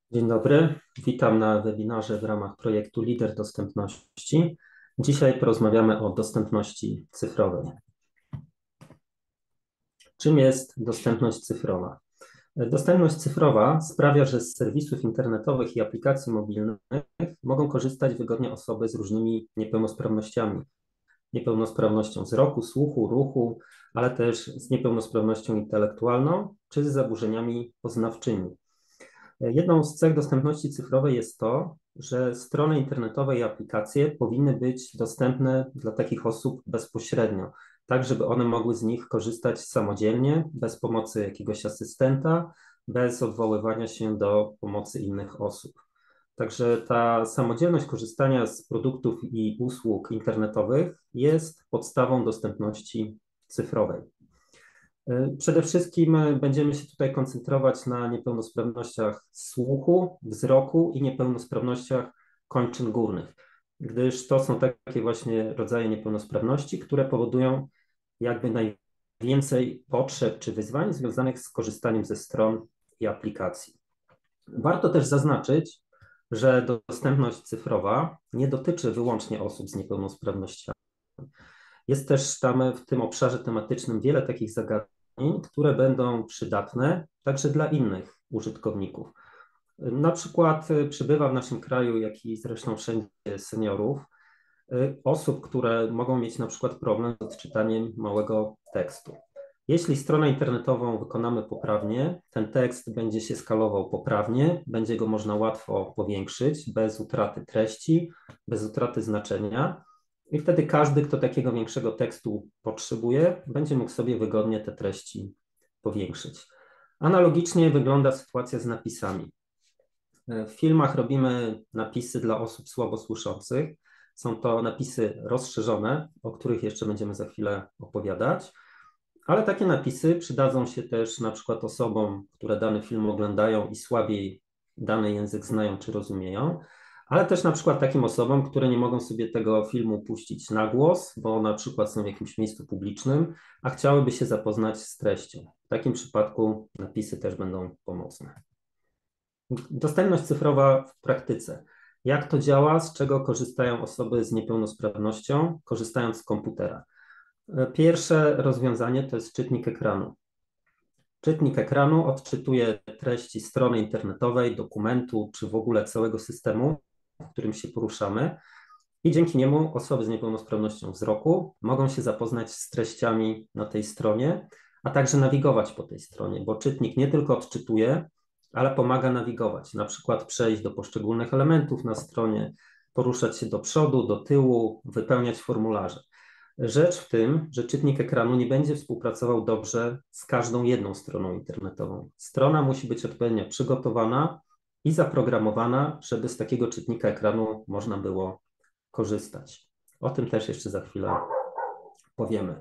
Dzień dobry, witam na webinarze w ramach projektu Lider Dostępności. Dzisiaj porozmawiamy o dostępności cyfrowej. Czym jest dostępność cyfrowa? Dostępność cyfrowa sprawia, że z serwisów internetowych i aplikacji mobilnych mogą korzystać wygodnie osoby z różnymi niepełnosprawnościami. Niepełnosprawnością wzroku, słuchu, ruchu, ale też z niepełnosprawnością intelektualną czy z zaburzeniami poznawczymi. Jedną z cech dostępności cyfrowej jest to, że strony internetowe i aplikacje powinny być dostępne dla takich osób bezpośrednio, tak żeby one mogły z nich korzystać samodzielnie, bez pomocy jakiegoś asystenta, bez odwoływania się do pomocy innych osób. Także ta samodzielność korzystania z produktów i usług internetowych jest podstawą dostępności cyfrowej. Przede wszystkim będziemy się tutaj koncentrować na niepełnosprawnościach słuchu, wzroku i niepełnosprawnościach kończyn górnych, gdyż to są takie właśnie rodzaje niepełnosprawności, które powodują jakby najwięcej potrzeb czy wyzwań związanych z korzystaniem ze stron i aplikacji. Warto też zaznaczyć, że dostępność cyfrowa nie dotyczy wyłącznie osób z niepełnosprawnościami. Jest też tam w tym obszarze tematycznym wiele takich zagadnień, które będą przydatne także dla innych użytkowników. Na przykład przybywa w naszym kraju, jak i zresztą wszędzie seniorów, osób, które mogą mieć na przykład problem z odczytaniem małego tekstu. Jeśli stronę internetową wykonamy poprawnie, ten tekst będzie się skalował poprawnie, będzie go można łatwo powiększyć, bez utraty treści, bez utraty znaczenia. I wtedy każdy, kto takiego większego tekstu potrzebuje, będzie mógł sobie wygodnie te treści powiększyć. Analogicznie wygląda sytuacja z napisami. W filmach robimy napisy dla osób słabosłyszących. Są to napisy rozszerzone, o których jeszcze będziemy za chwilę opowiadać, ale takie napisy przydadzą się też na przykład osobom, które dany film oglądają i słabiej dany język znają czy rozumieją, ale też na przykład takim osobom, które nie mogą sobie tego filmu puścić na głos, bo na przykład są w jakimś miejscu publicznym, a chciałyby się zapoznać z treścią. W takim przypadku napisy też będą pomocne. Dostępność cyfrowa w praktyce. Jak to działa, z czego korzystają osoby z niepełnosprawnością, korzystając z komputera? Pierwsze rozwiązanie to jest czytnik ekranu. Czytnik ekranu odczytuje treści strony internetowej, dokumentu, czy w ogóle całego systemu, w którym się poruszamy, i dzięki niemu osoby z niepełnosprawnością wzroku mogą się zapoznać z treściami na tej stronie, a także nawigować po tej stronie, bo czytnik nie tylko odczytuje, ale pomaga nawigować, na przykład przejść do poszczególnych elementów na stronie, poruszać się do przodu, do tyłu, wypełniać formularze. Rzecz w tym, że czytnik ekranu nie będzie współpracował dobrze z każdą jedną stroną internetową. Strona musi być odpowiednio przygotowana i zaprogramowana, żeby z takiego czytnika ekranu można było korzystać. O tym też jeszcze za chwilę powiemy.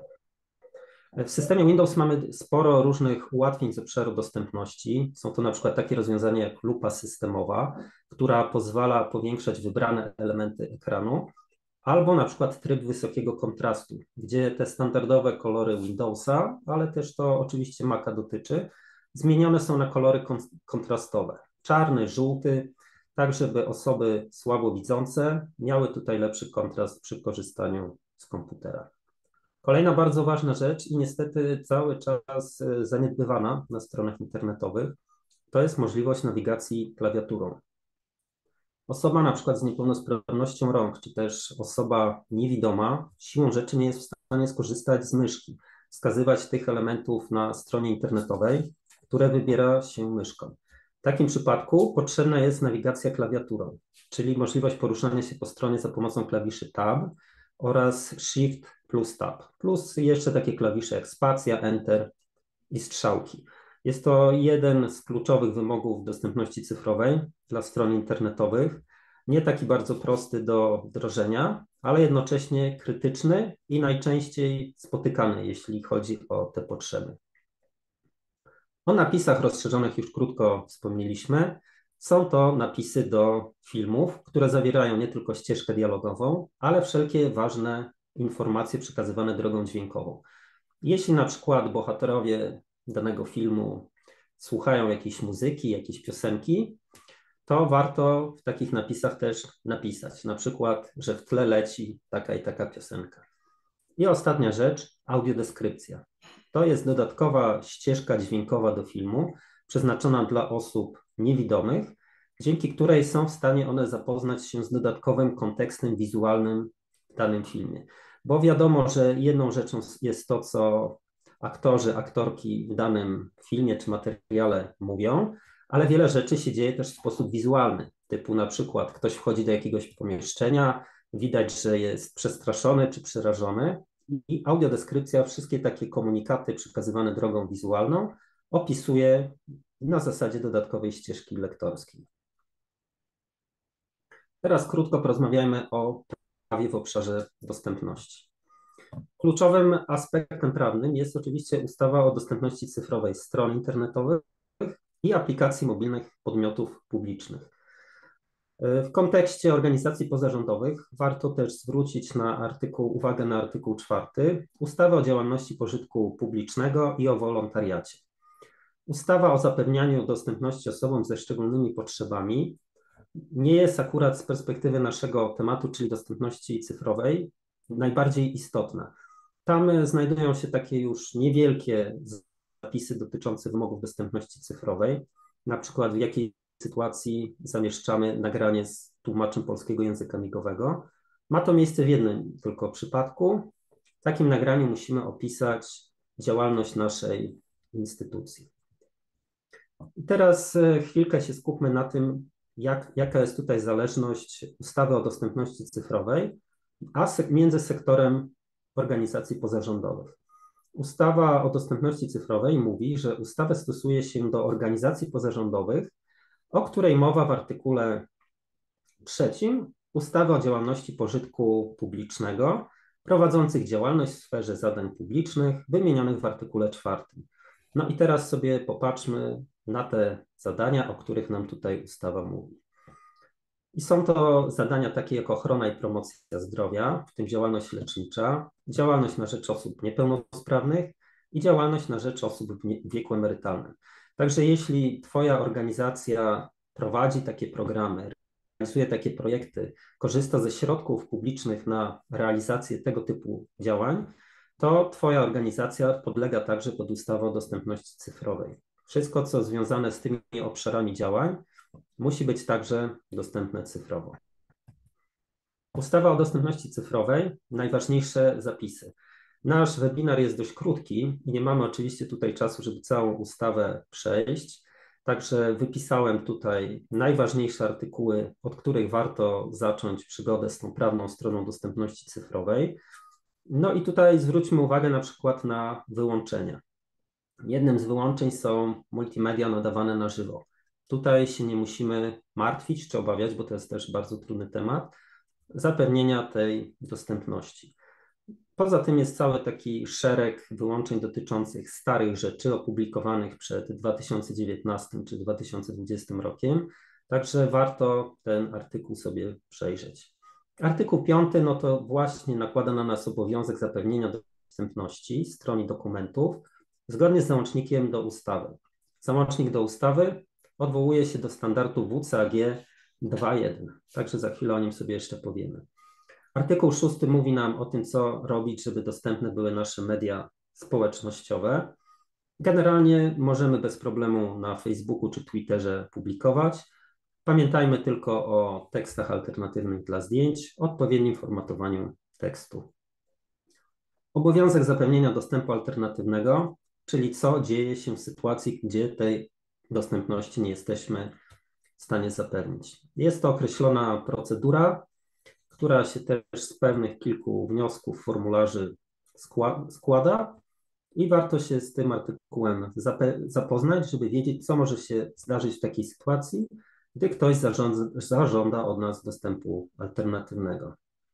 W systemie Windows mamy sporo różnych ułatwień z obszaru dostępności. Są to na przykład takie rozwiązania jak lupa systemowa, która pozwala powiększać wybrane elementy ekranu, albo na przykład tryb wysokiego kontrastu, gdzie te standardowe kolory Windowsa, ale też to oczywiście Maca dotyczy, zmienione są na kolory kontrastowe. Czarny, żółty, tak żeby osoby słabowidzące miały tutaj lepszy kontrast przy korzystaniu z komputera. Kolejna bardzo ważna rzecz i niestety cały czas zaniedbywana na stronach internetowych, to jest możliwość nawigacji klawiaturą. Osoba na przykład z niepełnosprawnością rąk, czy też osoba niewidoma, siłą rzeczy nie jest w stanie skorzystać z myszki, wskazywać tych elementów na stronie internetowej, które wybiera się myszką. W takim przypadku potrzebna jest nawigacja klawiaturą, czyli możliwość poruszania się po stronie za pomocą klawiszy Tab oraz Shift plus Tab, plus jeszcze takie klawisze jak spacja, Enter i strzałki. Jest to jeden z kluczowych wymogów dostępności cyfrowej dla stron internetowych. Nie taki bardzo prosty do wdrożenia, ale jednocześnie krytyczny i najczęściej spotykany, jeśli chodzi o te potrzeby. O napisach rozszerzonych już krótko wspomnieliśmy. Są to napisy do filmów, które zawierają nie tylko ścieżkę dialogową, ale wszelkie ważne informacje przekazywane drogą dźwiękową. Jeśli na przykład bohaterowie danego filmu słuchają jakiejś muzyki, jakiejś piosenki, to warto w takich napisach też napisać. Na przykład, że w tle leci taka i taka piosenka. I ostatnia rzecz, audiodeskrypcja. To jest dodatkowa ścieżka dźwiękowa do filmu, przeznaczona dla osób niewidomych, dzięki której są w stanie one zapoznać się z dodatkowym kontekstem wizualnym w danym filmie. Bo wiadomo, że jedną rzeczą jest to, co aktorzy, aktorki w danym filmie czy materiale mówią, ale wiele rzeczy się dzieje też w sposób wizualny, typu na przykład ktoś wchodzi do jakiegoś pomieszczenia, widać, że jest przestraszony czy przerażony i audiodeskrypcja wszystkie takie komunikaty przekazywane drogą wizualną opisuje na zasadzie dodatkowej ścieżki lektorskiej. Teraz krótko porozmawiajmy o prawie w obszarze dostępności. Kluczowym aspektem prawnym jest oczywiście ustawa o dostępności cyfrowej stron internetowych i aplikacji mobilnych podmiotów publicznych. W kontekście organizacji pozarządowych warto też zwrócić uwagę na artykuł 4 ustawy o działalności pożytku publicznego i o wolontariacie. Ustawa o zapewnianiu dostępności osobom ze szczególnymi potrzebami nie jest akurat z perspektywy naszego tematu, czyli dostępności cyfrowej, najbardziej istotna. Tam znajdują się takie już niewielkie zapisy dotyczące wymogów dostępności cyfrowej, na przykład w jakiej sytuacji zamieszczamy nagranie z tłumaczem polskiego języka migowego. Ma to miejsce w jednym tylko przypadku. W takim nagraniu musimy opisać działalność naszej instytucji. I teraz chwilkę się skupmy na tym, jaka jest tutaj zależność ustawy o dostępności cyfrowej, między sektorem organizacji pozarządowych. Ustawa o dostępności cyfrowej mówi, że ustawę stosuje się do organizacji pozarządowych, o której mowa w artykule 3 ustawy o działalności pożytku publicznego, prowadzących działalność w sferze zadań publicznych, wymienionych w artykule 4. No i teraz sobie popatrzmy na te zadania, o których nam tutaj ustawa mówi. I są to zadania takie jak ochrona i promocja zdrowia, w tym działalność lecznicza, działalność na rzecz osób niepełnosprawnych i działalność na rzecz osób w wieku emerytalnym. Także jeśli Twoja organizacja prowadzi takie programy, realizuje takie projekty, korzysta ze środków publicznych na realizację tego typu działań, to Twoja organizacja podlega także pod ustawę o dostępności cyfrowej. Wszystko, co związane z tymi obszarami działań, musi być także dostępne cyfrowo. Ustawa o dostępności cyfrowej, najważniejsze zapisy. Nasz webinar jest dość krótki i nie mamy oczywiście tutaj czasu, żeby całą ustawę przejść, także wypisałem tutaj najważniejsze artykuły, od których warto zacząć przygodę z tą prawną stroną dostępności cyfrowej. No i tutaj zwróćmy uwagę na przykład na wyłączenia. Jednym z wyłączeń są multimedia nadawane na żywo. Tutaj się nie musimy martwić czy obawiać, bo to jest też bardzo trudny temat, zapewnienia tej dostępności. Poza tym jest cały taki szereg wyłączeń dotyczących starych rzeczy opublikowanych przed 2019 czy 2020 rokiem, także warto ten artykuł sobie przejrzeć. Artykuł 5 no to właśnie nakłada na nas obowiązek zapewnienia dostępności stron i dokumentów zgodnie z załącznikiem do ustawy. Załącznik do ustawy odwołuje się do standardu WCAG 2.1, także za chwilę o nim sobie jeszcze powiemy. Artykuł 6 mówi nam o tym, co robić, żeby dostępne były nasze media społecznościowe. Generalnie możemy bez problemu na Facebooku czy Twitterze publikować. Pamiętajmy tylko o tekstach alternatywnych dla zdjęć, odpowiednim formatowaniu tekstu. Obowiązek zapewnienia dostępu alternatywnego, czyli co dzieje się w sytuacji, gdzie tej dostępności nie jesteśmy w stanie zapewnić. Jest to określona procedura, która się też z pewnych kilku wniosków, formularzy składa i warto się z tym artykułem zapoznać, żeby wiedzieć, co może się zdarzyć w takiej sytuacji, gdy ktoś zażąda od nas dostępu alternatywnego.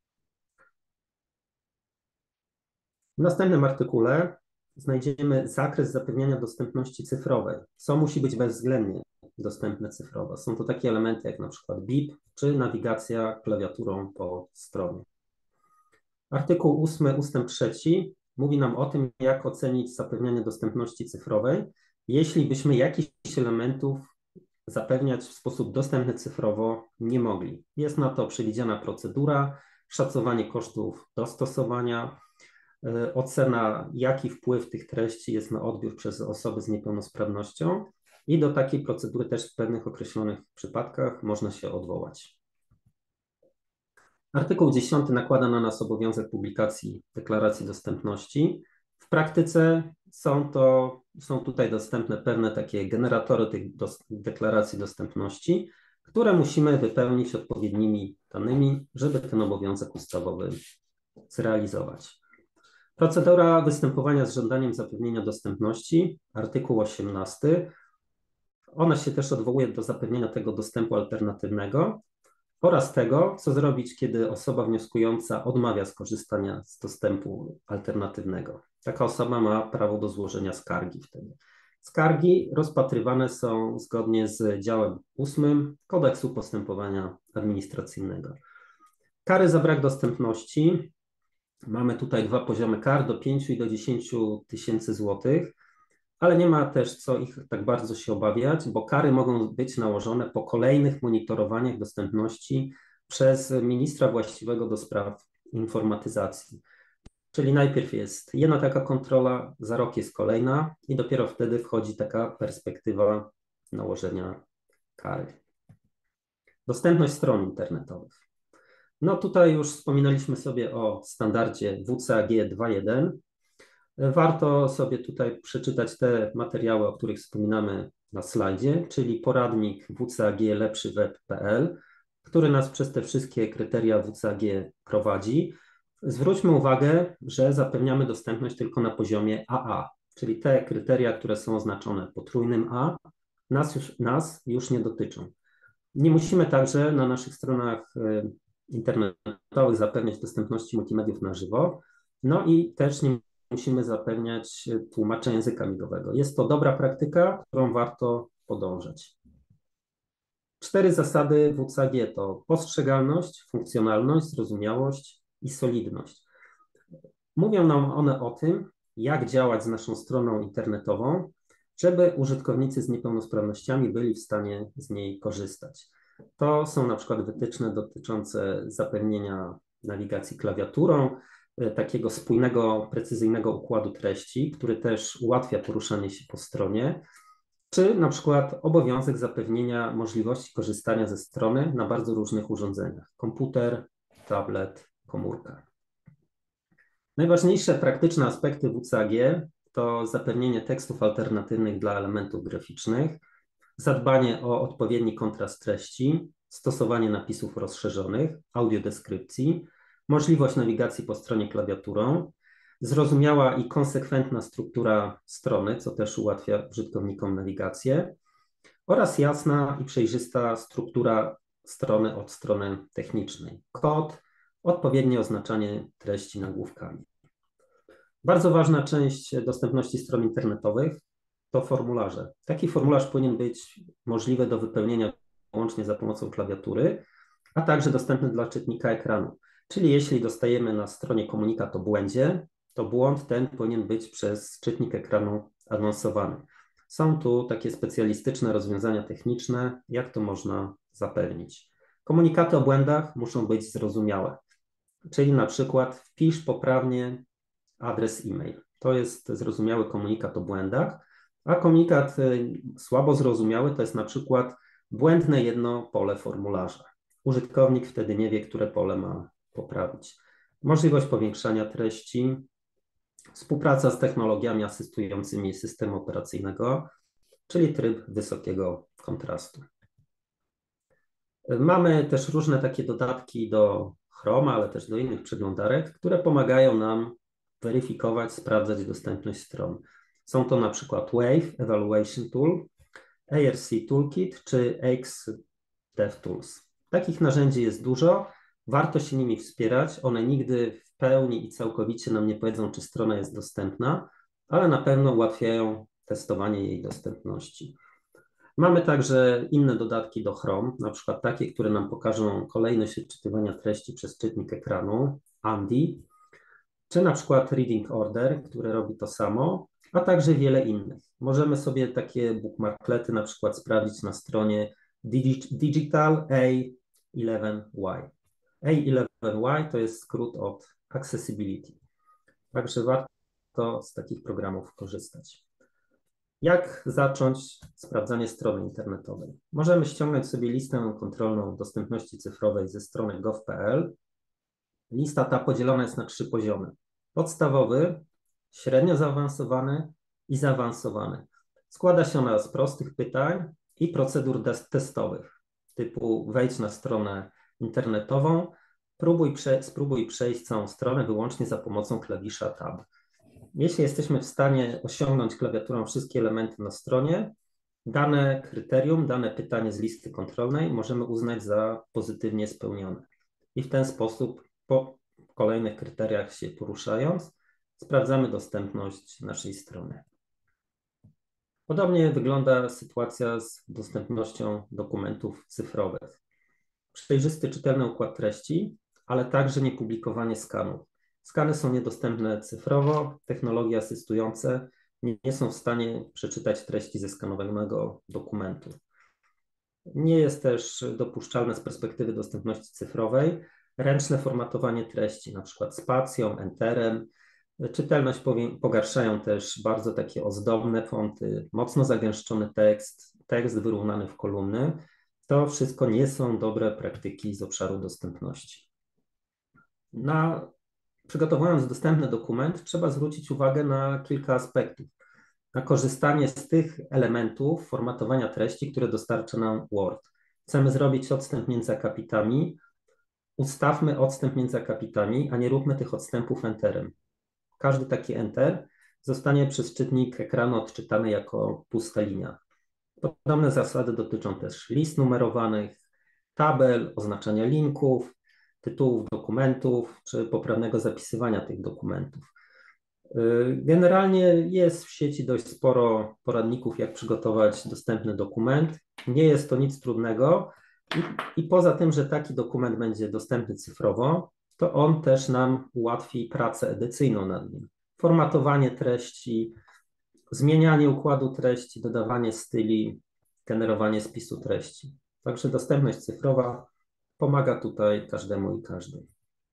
W następnym artykule znajdziemy zakres zapewniania dostępności cyfrowej, co musi być bezwzględnie dostępne cyfrowo. Są to takie elementy jak na przykład BIP czy nawigacja klawiaturą po stronie. Artykuł 8 ustęp 3 mówi nam o tym, jak ocenić zapewnianie dostępności cyfrowej, jeśli byśmy jakiś elementów zapewniać w sposób dostępny cyfrowo nie mogli. Jest na to przewidziana procedura, szacowanie kosztów dostosowania, ocena, jaki wpływ tych treści jest na odbiór przez osoby z niepełnosprawnością i do takiej procedury też w pewnych określonych przypadkach można się odwołać. Artykuł 10 nakłada na nas obowiązek publikacji deklaracji dostępności. W praktyce są tutaj dostępne pewne takie generatory tych deklaracji dostępności, które musimy wypełnić odpowiednimi danymi, żeby ten obowiązek ustawowy zrealizować. Procedura występowania z żądaniem zapewnienia dostępności, artykuł 18. Ona się też odwołuje do zapewnienia tego dostępu alternatywnego oraz tego, co zrobić, kiedy osoba wnioskująca odmawia skorzystania z dostępu alternatywnego. Taka osoba ma prawo do złożenia skargi wtedy. Skargi rozpatrywane są zgodnie z działem 8 Kodeksu Postępowania Administracyjnego. Kary za brak dostępności. Mamy tutaj dwa poziomy kar, do 5 i do 10 tysięcy złotych, ale nie ma też co ich tak bardzo się obawiać, bo kary mogą być nałożone po kolejnych monitorowaniach dostępności przez ministra właściwego do spraw informatyzacji. Czyli najpierw jest jedna taka kontrola, za rok jest kolejna i dopiero wtedy wchodzi taka perspektywa nałożenia kary. Dostępność stron internetowych. No tutaj już wspominaliśmy sobie o standardzie WCAG 2.1. Warto sobie tutaj przeczytać te materiały, o których wspominamy na slajdzie, czyli poradnik WCAG lepszyweb.pl, który nas przez te wszystkie kryteria WCAG prowadzi. Zwróćmy uwagę, że zapewniamy dostępność tylko na poziomie AA, czyli te kryteria, które są oznaczone potrójnym A, nas już nie dotyczą. Nie musimy także na naszych stronach internetowych zapewniać dostępności multimediów na żywo, no i też nie musimy zapewniać tłumacza języka migowego. Jest to dobra praktyka, którą warto podążać. 4 zasady WCAG to postrzegalność, funkcjonalność, zrozumiałość i solidność. Mówią nam one o tym, jak działać z naszą stroną internetową, żeby użytkownicy z niepełnosprawnościami byli w stanie z niej korzystać. To są na przykład wytyczne dotyczące zapewnienia nawigacji klawiaturą, takiego spójnego, precyzyjnego układu treści, który też ułatwia poruszanie się po stronie, czy na przykład obowiązek zapewnienia możliwości korzystania ze strony na bardzo różnych urządzeniach: komputer, tablet, komórka. Najważniejsze praktyczne aspekty WCAG to zapewnienie tekstów alternatywnych dla elementów graficznych, zadbanie o odpowiedni kontrast treści, stosowanie napisów rozszerzonych, audiodeskrypcji, możliwość nawigacji po stronie klawiaturą, zrozumiała i konsekwentna struktura strony, co też ułatwia użytkownikom nawigację, oraz jasna i przejrzysta struktura strony od strony technicznej. Kod, odpowiednie oznaczanie treści nagłówkami. Bardzo ważna część dostępności stron internetowych to formularze. Taki formularz powinien być możliwy do wypełnienia wyłącznie za pomocą klawiatury, a także dostępny dla czytnika ekranu. Czyli jeśli dostajemy na stronie komunikat o błędzie, to błąd ten powinien być przez czytnik ekranu anonsowany. Są tu takie specjalistyczne rozwiązania techniczne, jak to można zapewnić. Komunikaty o błędach muszą być zrozumiałe, czyli na przykład wpisz poprawnie adres e-mail. To jest zrozumiały komunikat o błędach, a komunikat słabo zrozumiały to jest na przykład błędne jedno pole formularza. Użytkownik wtedy nie wie, które pole ma poprawić. Możliwość powiększania treści, współpraca z technologiami asystującymi systemu operacyjnego, czyli tryb wysokiego kontrastu. Mamy też różne takie dodatki do Chroma, ale też do innych przeglądarek, które pomagają nam weryfikować, sprawdzać dostępność stron. Są to na przykład Wave Evaluation Tool, ARC Toolkit czy X DevTools. Takich narzędzi jest dużo, warto się nimi wspierać. One nigdy w pełni i całkowicie nam nie powiedzą, czy strona jest dostępna, ale na pewno ułatwiają testowanie jej dostępności. Mamy także inne dodatki do Chrome, na przykład takie, które nam pokażą kolejność odczytywania treści przez czytnik ekranu, AMDI, czy na przykład Reading Order, które robi to samo, a także wiele innych. Możemy sobie takie bookmarklety na przykład sprawdzić na stronie Digital A11Y. A11Y to jest skrót od Accessibility. Także warto z takich programów korzystać. Jak zacząć sprawdzanie strony internetowej? Możemy ściągnąć sobie listę kontrolną dostępności cyfrowej ze strony gov.pl. Lista ta podzielona jest na 3 poziomy. Podstawowy, średnio zaawansowany i zaawansowany. Składa się ona z prostych pytań i procedur testowych, typu wejdź na stronę internetową, spróbuj przejść całą stronę wyłącznie za pomocą klawisza Tab. Jeśli jesteśmy w stanie osiągnąć klawiaturą wszystkie elementy na stronie, dane kryterium, dane pytanie z listy kontrolnej możemy uznać za pozytywnie spełnione. I w ten sposób po kolejnych kryteriach się poruszając, sprawdzamy dostępność naszej strony. Podobnie wygląda sytuacja z dostępnością dokumentów cyfrowych. Przejrzysty, czytelny układ treści, ale także niepublikowanie skanów. Skany są niedostępne cyfrowo, technologie asystujące nie są w stanie przeczytać treści zeskanowanego dokumentu. Nie jest też dopuszczalne z perspektywy dostępności cyfrowej ręczne formatowanie treści, na przykład spacją, enterem. Czytelność pogarszają też bardzo takie ozdobne fonty, mocno zagęszczony tekst wyrównany w kolumny. To wszystko nie są dobre praktyki z obszaru dostępności. Przygotowując dostępny dokument, trzeba zwrócić uwagę na kilka aspektów. Na korzystanie z tych elementów formatowania treści, które dostarcza nam Word. Chcemy zrobić odstęp między akapitami, ustawmy odstęp między akapitami, a nie róbmy tych odstępów enterem. Każdy taki enter zostanie przez czytnik ekranu odczytany jako pusta linia. Podobne zasady dotyczą też list numerowanych, tabel, oznaczania linków, tytułów dokumentów, czy poprawnego zapisywania tych dokumentów. Generalnie jest w sieci dość sporo poradników, jak przygotować dostępny dokument. Nie jest to nic trudnego i poza tym, że taki dokument będzie dostępny cyfrowo, to on też nam ułatwi pracę edycyjną nad nim. Formatowanie treści, zmienianie układu treści, dodawanie styli, generowanie spisu treści. Także dostępność cyfrowa pomaga tutaj każdemu i każdej.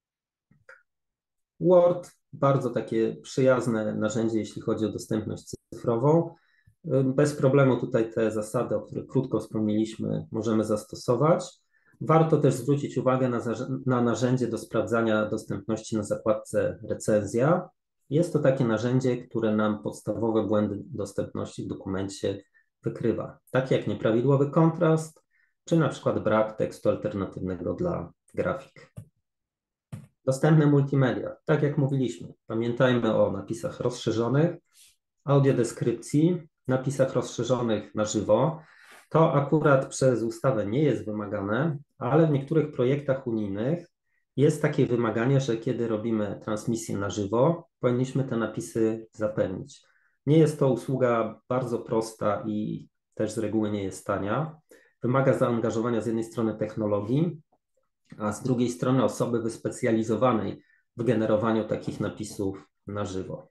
Word, bardzo takie przyjazne narzędzie, jeśli chodzi o dostępność cyfrową. Bez problemu tutaj te zasady, o których krótko wspomnieliśmy, możemy zastosować. Warto też zwrócić uwagę na narzędzie do sprawdzania dostępności na zakładce recenzja. Jest to takie narzędzie, które nam podstawowe błędy dostępności w dokumencie wykrywa, takie jak nieprawidłowy kontrast, czy na przykład brak tekstu alternatywnego dla grafik. Dostępne multimedia. Tak jak mówiliśmy, pamiętajmy o napisach rozszerzonych, audiodeskrypcji, napisach rozszerzonych na żywo. To akurat przez ustawę nie jest wymagane, ale w niektórych projektach unijnych jest takie wymaganie, że kiedy robimy transmisję na żywo, powinniśmy te napisy zapewnić. Nie jest to usługa bardzo prosta i też z reguły nie jest tania. Wymaga zaangażowania z jednej strony technologii, a z drugiej strony osoby wyspecjalizowanej w generowaniu takich napisów na żywo.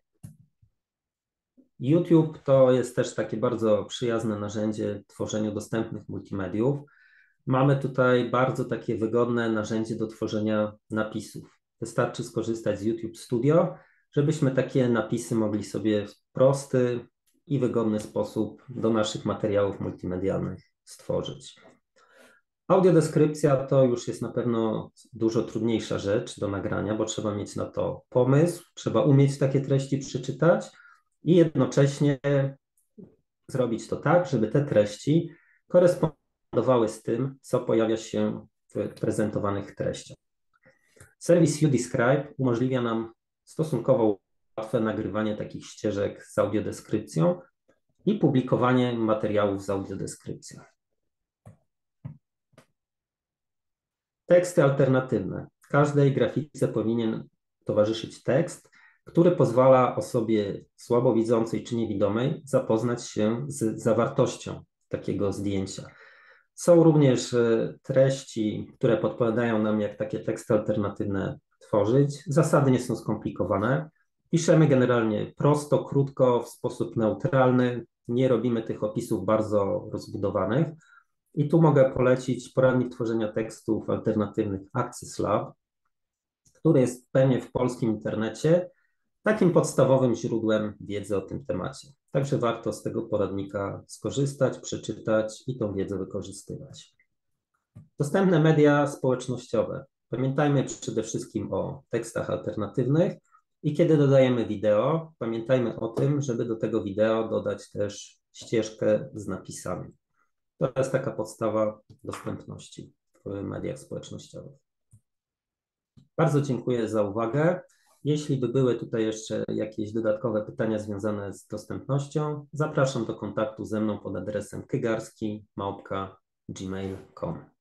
YouTube to jest też takie bardzo przyjazne narzędzie w tworzeniu dostępnych multimediów. Mamy tutaj bardzo takie wygodne narzędzie do tworzenia napisów. Wystarczy skorzystać z YouTube Studio, żebyśmy takie napisy mogli sobie w prosty i wygodny sposób do naszych materiałów multimedialnych stworzyć. Audiodeskrypcja to już jest na pewno dużo trudniejsza rzecz do nagrania, bo trzeba mieć na to pomysł, trzeba umieć takie treści przeczytać i jednocześnie zrobić to tak, żeby te treści korespondowały z tym, co pojawia się w prezentowanych treściach. Serwis YouDescribe umożliwia nam stosunkowo łatwe nagrywanie takich ścieżek z audiodeskrypcją i publikowanie materiałów z audiodeskrypcją. Teksty alternatywne. Każdej grafice powinien towarzyszyć tekst, który pozwala osobie słabowidzącej czy niewidomej zapoznać się z zawartością takiego zdjęcia. Są również treści, które podpowiadają nam, jak takie teksty alternatywne tworzyć. Zasady nie są skomplikowane. Piszemy generalnie prosto, krótko, w sposób neutralny, nie robimy tych opisów bardzo rozbudowanych. I tu mogę polecić poradnik tworzenia tekstów alternatywnych Access Lab, który jest pewnie w polskim internecie takim podstawowym źródłem wiedzy o tym temacie. Także warto z tego poradnika skorzystać, przeczytać i tą wiedzę wykorzystywać. Dostępne media społecznościowe. Pamiętajmy przede wszystkim o tekstach alternatywnych i kiedy dodajemy wideo, pamiętajmy o tym, żeby do tego wideo dodać też ścieżkę z napisami. To jest taka podstawa dostępności w mediach społecznościowych. Bardzo dziękuję za uwagę. Jeśli by były tutaj jeszcze jakieś dodatkowe pytania związane z dostępnością, zapraszam do kontaktu ze mną pod adresem kygarski@gmail.com.